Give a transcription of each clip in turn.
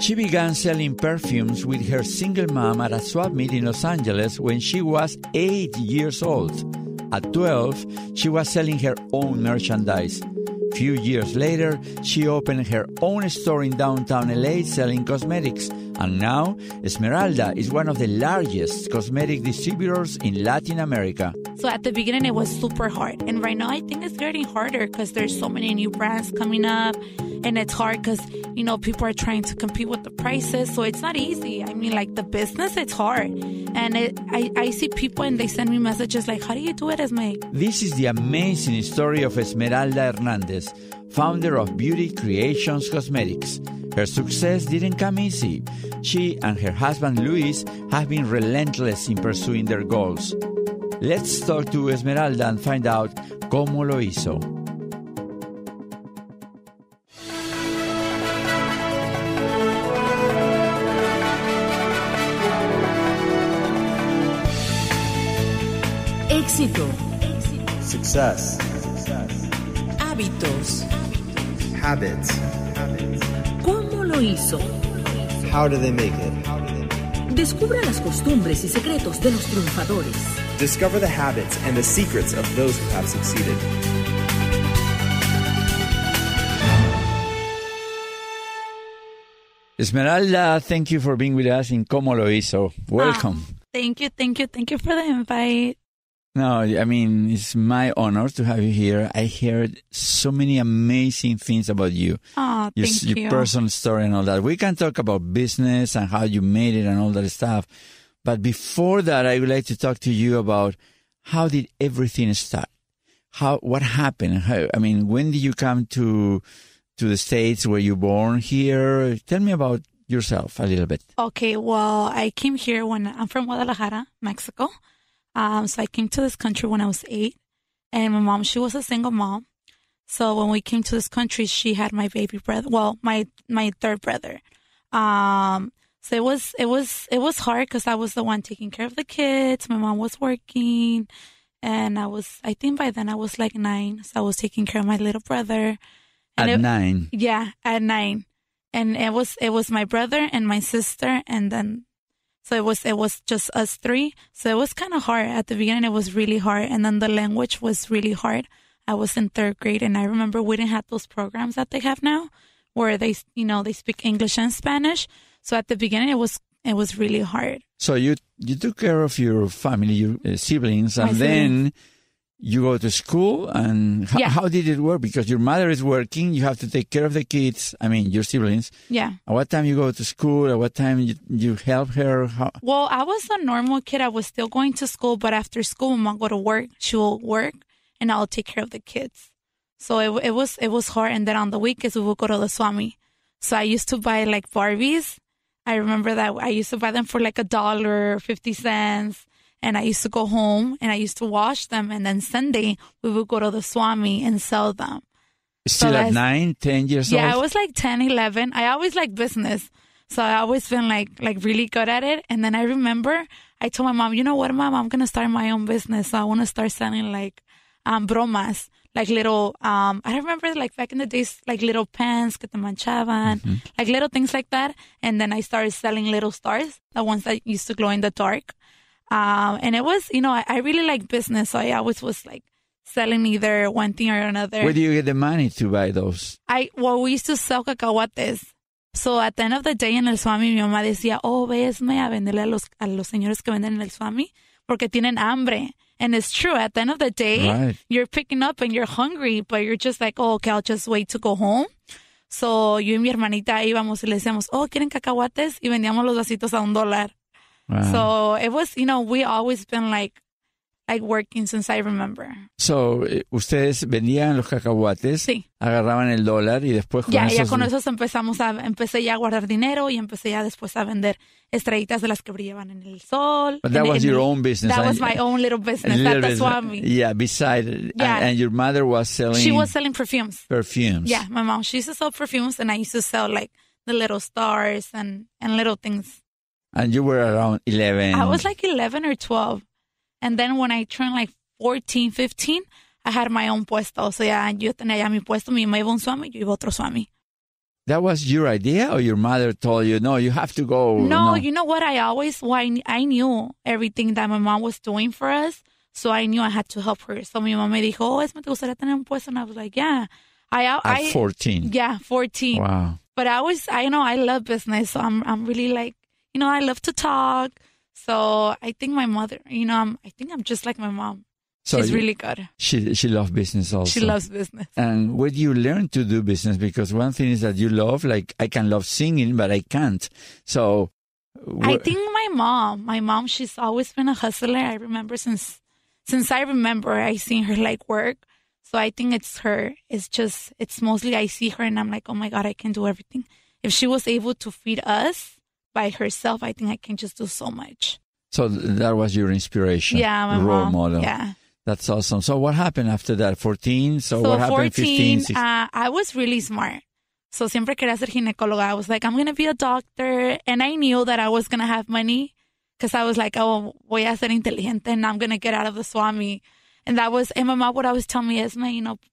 She began selling perfumes with her single mom at a swap meet in Los Angeles when she was 8 years old. At 12, she was selling her own merchandise. Few years later, she opened her own store in downtown LA selling cosmetics. And now, Esmeralda is one of the largest cosmetic distributors in Latin America. So at the beginning, it was super hard. And right now, I think it's getting harder because there's so many new brands coming up. And it's hard because, you know, people are trying to compete with the prices. So it's not easy. I mean, like the business, it's hard. And I see people and they send me messages like, how do you do it, Esme? This is the amazing story of Esmeralda Hernandez, founder of Beauty Creations Cosmetics. Her success didn't come easy. She and her husband Luis have been relentless in pursuing their goals. Let's talk to Esmeralda and find out Como Lo Hizo. Éxito. Success. Hábitos. Habits. ¿Cómo lo hizo? How do they make it? Descubra las costumbres y secretos de los triunfadores. Discover the habits and the secrets of those who have succeeded. Esmeralda, thank you for being with us in Como Lo Hizo. Welcome. Thank you for the invite. No, I mean, it's my honor to have you here. I heard so many amazing things about you. Oh, thank you. Your personal story and all that. We can talk about business and how you made it and all that stuff. But before that, I would like to talk to you about how did everything start? What happened? When did you come to the States? Were you born here? Tell me about yourself a little bit. Okay, well, I came here when I'm from Guadalajara, Mexico. So I came to this country when I was 8, and my mom, she was a single mom. So when we came to this country, she had my baby brother, well, my third brother. So it was hard because I was the one taking care of the kids. My mom was working, and I think by then I was like 9, so I was taking care of my little brother. And at 9? Yeah, at 9. And it was my brother and my sister, and then so it was just us 3. So it was kind of hard. At the beginning, it was really hard. And then the language was really hard. I was in 3rd grade, and I remember we didn't have those programs that they have now where they speak English and Spanish. So at the beginning, it was really hard. So you took care of your family, your siblings, and then you go to school. And how did it work? Because your mother is working, you have to take care of the kids. Your siblings. Yeah. At what time you go to school? At what time you help her? Well, I was a normal kid. I was still going to school, but after school, Mom go to work. She will work, and I'll take care of the kids. So it was hard. And then on the weekends, we would go to the Swami. So I used to buy like Barbies. I remember that I used to buy them for like $1, 50 cents. And I used to go home and I used to wash them. And then Sunday, we would go to the Swami and sell them. Still at 9, 10 years old? Yeah, I was like 10, 11. I always liked business. So I always been like really good at it. And then I remember I told my mom, you know what, Mom, I'm going to start my own business. So I want to start selling like bromas, like little, I remember like back in the days, like little pens que te manchaban, like little things like that. And then I started selling little stars, the ones that used to glow in the dark. And it was, I really like business. So I always was like selling either one thing or another. Where do you get the money to buy those? We used to sell cacahuates. So at the end of the day en el Swami, mi mamá decía, vesme a venderle a los señores que venden en el Swami porque tienen hambre. And it's true. At the end of the day, You're picking up and you're hungry, but you're just like, okay, I'll just wait to go home. So yo y mi hermanita íbamos y le decíamos, ¿quieren cacahuates? Y vendíamos los vasitos a $1. Wow. So it was, we always been like working since I remember. So, ustedes vendían los cacahuates, sí, agarraban el $1 y después con esos empecé ya a guardar dinero y empecé ya después a vender estrellitas de las que brillaban en el sol. But that was your own business. That was my own little business at the Swami. Yeah, and your mother was selling... She was selling perfumes. Perfumes. Yeah, my mom, she used to sell perfumes and I used to sell like the little stars and little things. And you were around 11. I was like 11 or 12. And then when I turned like 14, 15, I had my own puesto. O sea, yo tenía ya mi puesto. Mi mamá iba a un Swami, yo iba a otro Swami. That was your idea, or your mother told you, no, you have to go? No, you know what? I knew everything that my mom was doing for us, so I knew I had to help her. So mi mamá me dijo, oh, ¿te gustaría tener un puesto? And I was like, yeah. At 14? Yeah, 14. Wow. But I love business, so I'm really like, I love to talk. So I think my mother, I think I'm just like my mom. So she's really good. She loves business also. She loves business. And where do you learn to do business? Because one thing is that you love, like I can love singing, but I can't. So I think my mom, she's always been a hustler. I remember since I remember, I seen her like work. So I think it's her. It's mostly I see her and I'm like, oh my God, I can do everything. If she was able to feed us by herself, I think I can just do so much. So that was your inspiration. Yeah, my role mom. model. Yeah. That's awesome. So what happened after that? 14? So what happened 14, 15? I was really smart. So siempre quería ser ginecóloga. I was like, I'm going to be a doctor. And I knew that I was going to have money because I was like, oh, voy a ser inteligente and I'm going to get out of the Swami. And my mom would always tell me, Esme,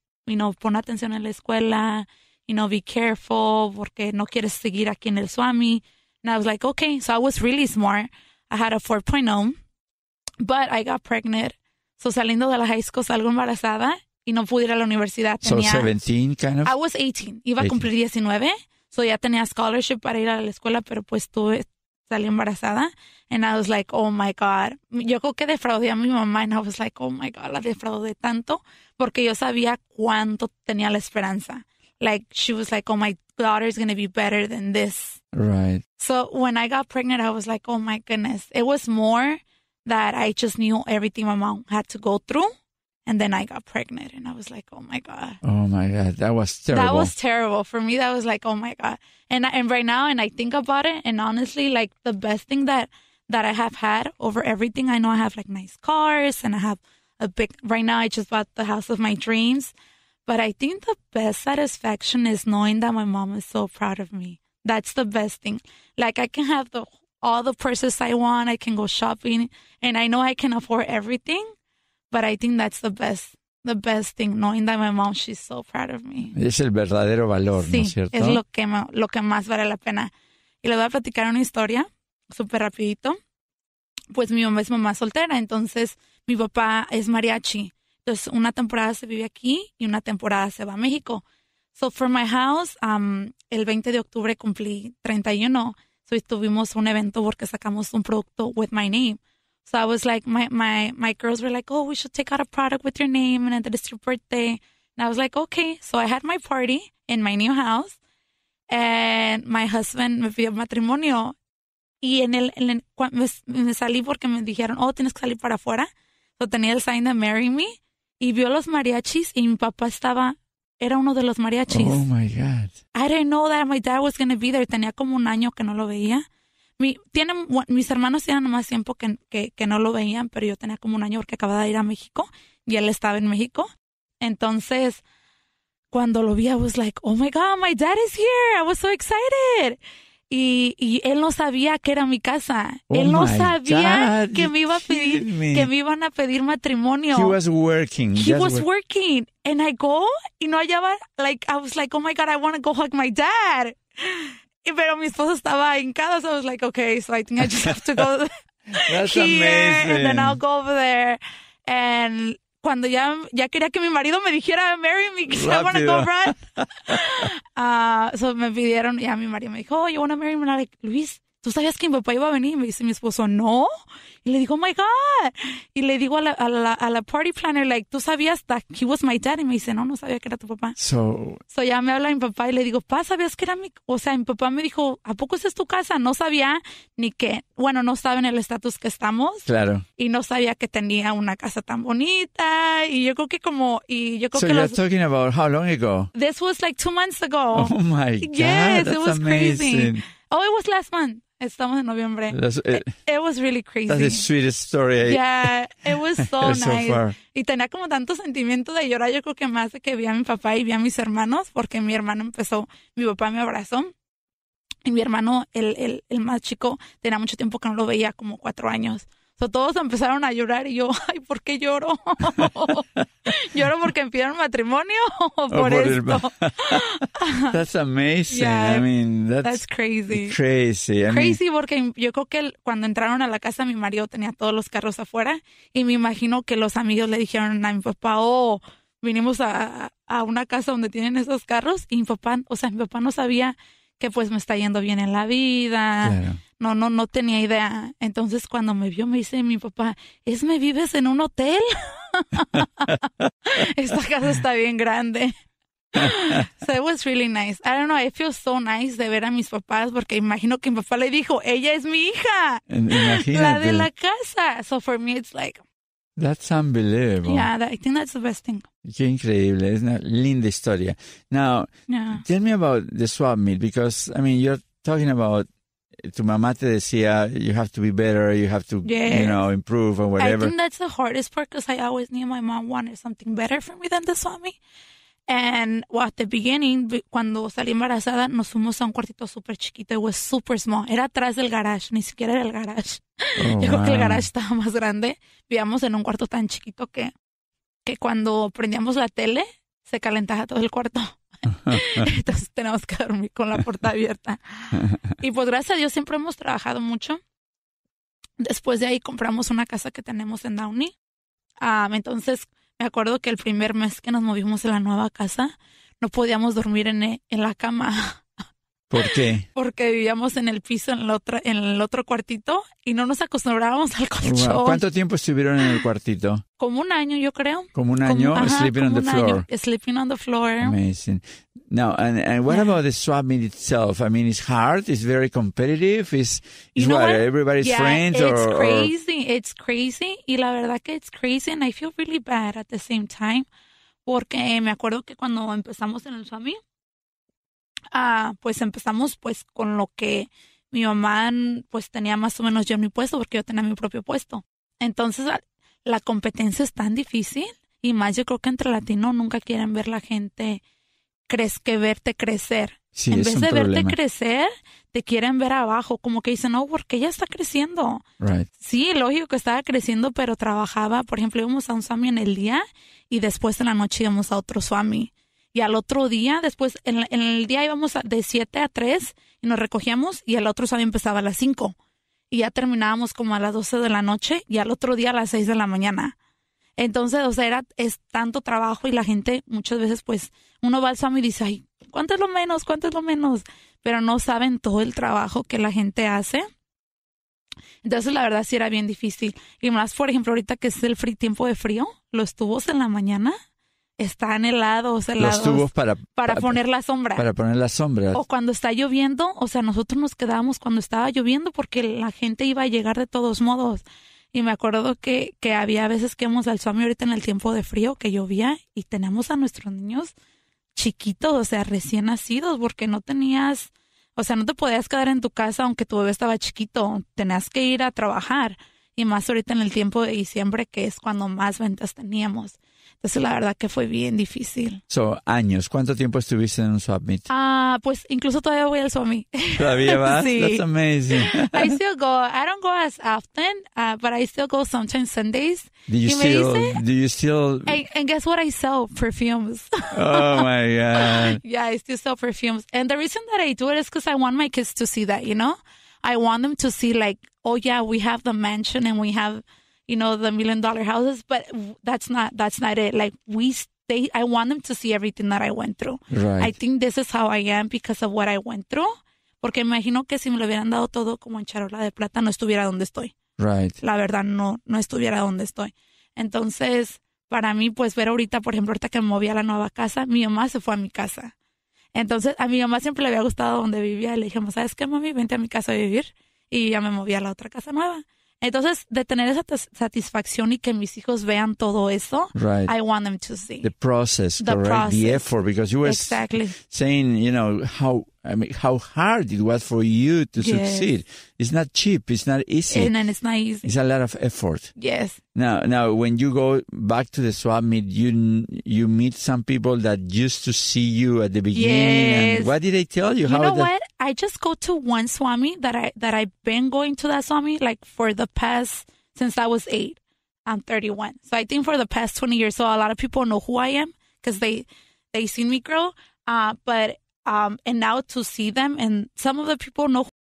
pon atención en la escuela, be careful porque no quieres seguir aquí en el Swami. And I was like, okay. So I was really smart. I had a 4.0, but I got pregnant. So saliendo de la high school, salgo embarazada y no pude ir a la universidad. So 17 kind of? I was 18. Iba a cumplir 19. So ya tenía scholarship para ir a la escuela, pero pues salí embarazada. And I was like, oh my God. Yo creo que defraudé a mi mamá. And I was like, oh my God, la defraudé tanto. Porque yo sabía cuánto tenía la esperanza. Like, she was like, oh, my daughter's going to be better than this. Right. So when I got pregnant, I was like, oh my goodness. It was more that I just knew everything my mom had to go through. And then I got pregnant and I was like, oh my God. Oh my God. That was terrible. That was terrible. For me, that was like, oh my God. And right now, and I think about it, and honestly, like the best thing that I have had over everything, I know I have like nice cars and I have right now I just bought the house of my dreams. But I think the best satisfaction is knowing that my mom is so proud of me. That's the best thing. Like I can have all the purses I want. I can go shopping and I know I can afford everything. But I think that's the best thing, knowing that my mom, she's so proud of me. Es el verdadero valor, sí, ¿no es cierto? Es lo que más vale la pena. Y le voy a platicar una historia súper rapidito. Pues mi mamá es mamá soltera, entonces mi papá es mariachi. Entonces una temporada se vive aquí y una temporada se va a México. So for my house, el 20 de octubre cumplí 31. So tuvimos un evento porque sacamos un producto with my name. So I was like, my girls were like, oh, we should take out a product with your name and it's your birthday. And I was like, okay. So I had my party in my new house and my husband me pidió matrimonio. Y me salí porque me dijeron, oh, tienes que salir para afuera. So tenía el sign de Marry Me y vio los mariachis y mi papá era uno de los mariachis. Oh my God. I didn't know that my dad was going to be there. Tenía como un año que no lo veía. Mis hermanos tenían más tiempo que no lo veían, pero yo tenía como un año porque acababa de ir a México y él estaba en México. Entonces, cuando lo vi, I was like, oh my God, my dad is here. I was so excited. Y él no sabía que era mi casa. Oh él no sabía God, que me iban a pedir matrimonio. He was working. He was working. And I go, y no hallaba, like, I was like, oh my God, I want to go hug my dad. Pero mi esposo estaba hincado, so I was like, okay, so I think I just have to go That's here, amazing. and then I'll go over there. And cuando ya quería que mi marido me dijera, marry me, because I want to go run. So me pidieron, ya mi marido me dijo, oh, you want to marry me? And I'm like, Luis, ¿tú sabías que mi papá iba a venir? Y me dice mi esposo, no. Y le digo, oh my God. Y le digo a la party planner, like, ¿tú sabías that he was my dad? Y me dice, no sabía que era tu papá. So ya me habla mi papá y le digo, pa, ¿sabías que era mi...? O sea, mi papá me dijo, ¿a poco esa es tu casa? No sabía ni que... Bueno, no estaba en el estatus que estamos. Claro. Y no sabía que tenía una casa tan bonita. Y yo creo que So you're talking about how long ago? This was like 2 months ago. Oh my God. Yes, that's it was amazing. crazy. Oh, it was last month. Estamos en noviembre. It was really crazy. That's the sweetest story. Yeah, it was so nice. So far. Y tenía como tanto sentimiento de llorar, yo creo que más de que vi a mi papá y vi a mis hermanos, porque mi papá me abrazó. Y mi hermano, el más chico, tenía mucho tiempo que no lo veía, como 4 años. So, todos empezaron a llorar y yo, ay, ¿por qué lloro? ¿Lloro porque me pidieron matrimonio o por esto? That's amazing. Yeah, I mean, that's crazy. Crazy. Crazy porque yo creo que cuando entraron a la casa mi marido tenía todos los carros afuera y me imagino que los amigos le dijeron a mi papá, vinimos a una casa donde tienen esos carros y mi papá no sabía que pues me está yendo bien en la vida. Claro. No tenía idea. Entonces cuando me vio me dice mi papá, ¿me vives en un hotel? Esta casa está bien grande. So it was really nice. I don't know, I feel so nice de ver a mis papás porque imagino que mi papá le dijo, ella es mi hija. Imagínate. La de la casa. So for me it's like... That's unbelievable. Yeah, I think that's the best thing. Qué increíble. Es una linda historia. Now, tell me about the swap meet because, I mean, you're talking about tu mamá te decía, you have to be better, you have to, improve or whatever. I think that's the hardest part because I always knew my mom wanted something better for me than the swap meet. And at the beginning, cuando salí embarazada, nos fuimos a un cuartito súper chiquito. It was super small. Era atrás del garage, ni siquiera era el garage. Yo creo que el garage estaba más grande. Vivíamos en un cuarto tan chiquito que cuando prendíamos la tele, se calentaba todo el cuarto. Entonces tenemos que dormir con la puerta abierta. Y pues gracias a Dios siempre hemos trabajado mucho. Después de ahí compramos una casa que tenemos en Downey. Entonces me acuerdo que el primer mes que nos movimos a la nueva casa, no podíamos dormir en la cama. ¿Por qué? Porque vivíamos en el piso, en el otro cuartito, y no nos acostumbrábamos al colchón. Wow. ¿Cuánto tiempo estuvieron en el cuartito? Como un año, yo creo. Como un año, sleeping on the floor. Sleeping on the floor. Amazing. Now, and what about the swap meet itself? I mean, it's hard, it's very competitive, it's what, everybody's friends? It's crazy, it's crazy. Y la verdad que it's crazy, and I feel really bad at the same time. Porque me acuerdo que cuando empezamos en el swap meet, pues empezamos pues con lo que mi mamá pues tenía más o menos yo en mi puesto porque yo tenía mi propio puesto. Entonces la competencia es tan difícil y más yo creo que entre latinos nunca quieren ver la gente verte crecer. Sí, en vez de problema. Verte crecer, te quieren ver abajo, como que dicen, no, porque ella está creciendo. Right. Sí, lógico que estaba creciendo, pero trabajaba, por ejemplo, íbamos a un swami en el día y después en la noche íbamos a otro swami. Y al otro día, después, en el día íbamos de 7 a 3 y nos recogíamos y el otro swami empezaba a las 5. Y ya terminábamos como a las 12 de la noche y al otro día a las 6 de la mañana. Entonces, o sea, es tanto trabajo y la gente muchas veces, pues, uno va al swami y dice, ay, ¿cuánto es lo menos? ¿Cuánto es lo menos? Pero no saben todo el trabajo que la gente hace. Entonces, la verdad, sí era bien difícil. Y más, por ejemplo, ahorita que es el tiempo de frío, los tubos en la mañana están helados. Los tubos para poner la sombra. Para poner la sombra. O cuando está lloviendo, o sea, nosotros nos quedábamos cuando estaba lloviendo porque la gente iba a llegar de todos modos. Y me acuerdo que había veces que íbamos al swami ahorita en el tiempo de frío, que llovía, y teníamos a nuestros niños chiquitos, o sea, recién nacidos, porque no te podías quedar en tu casa aunque tu bebé estaba chiquito, tenías que ir a trabajar. Y más ahorita en el tiempo de diciembre, que es cuando más ventas teníamos. Entonces, la verdad que fue bien difícil. Años. ¿Cuánto tiempo estuviste en un swap meet? Pues incluso todavía voy al swap meet. ¿Todavía vas? Sí. That's amazing. I still go. I don't go as often, but I still go sometimes Sundays. Do you still? And guess what? I sell perfumes. Oh, my God. Yeah, I still sell perfumes. And the reason that I do it is because I want my kids to see that, I want them to see like, oh, yeah, we have the mansion and we have, the $1 million houses, but that's not it. Like I want them to see everything that I went through. Right. I think this is how I am because of what I went through. Porque imagino que si me lo hubieran dado todo como en charola de plata, no estuviera donde estoy. Right. La verdad, no estuviera donde estoy. Entonces, para mí, pues ver ahorita, por ejemplo, ahorita que me moví a la nueva casa, mi mamá se fue a mi casa. Entonces, a mi mamá siempre le había gustado donde vivía. Y le dijimos, ¿sabes qué, mami? Vente a mi casa a vivir. Y ya me moví a la otra casa nueva. Entonces, de tener esa satisfacción y que mis hijos vean todo eso, right. I want them to see. The process, correct? The effort, because you were saying, how hard it was for you to succeed. It's not cheap. It's not easy. And it's not easy. It's a lot of effort. Yes. Now, when you go back to the swap meet, you meet some people that used to see you at the beginning. Yes. And what did they tell you? You know what? I just go to one swami that I've been going to that swami like for the past since I was 8. I'm 31. So I think for the past 20 years, so a lot of people know who I am because they seen me grow. And now to see them, and some of the people know